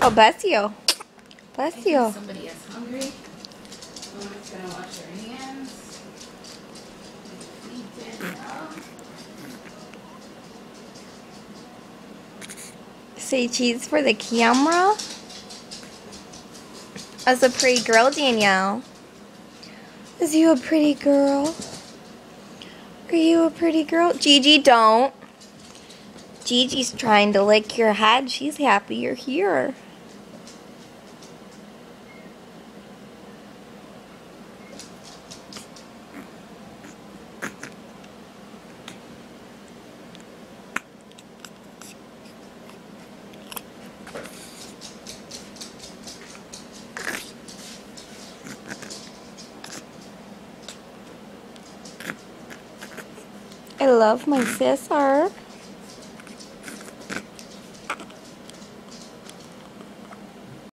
Oh, bless you. Bless I you. think somebody is hungry. Someone's gonna wash their hands. Feed Danielle. Say cheese for the camera. That's a pretty girl, Danielle. Is you a pretty girl? Are you a pretty girl? Gigi, don't. Gigi's trying to lick your head. She's happy you're here. I love my sister.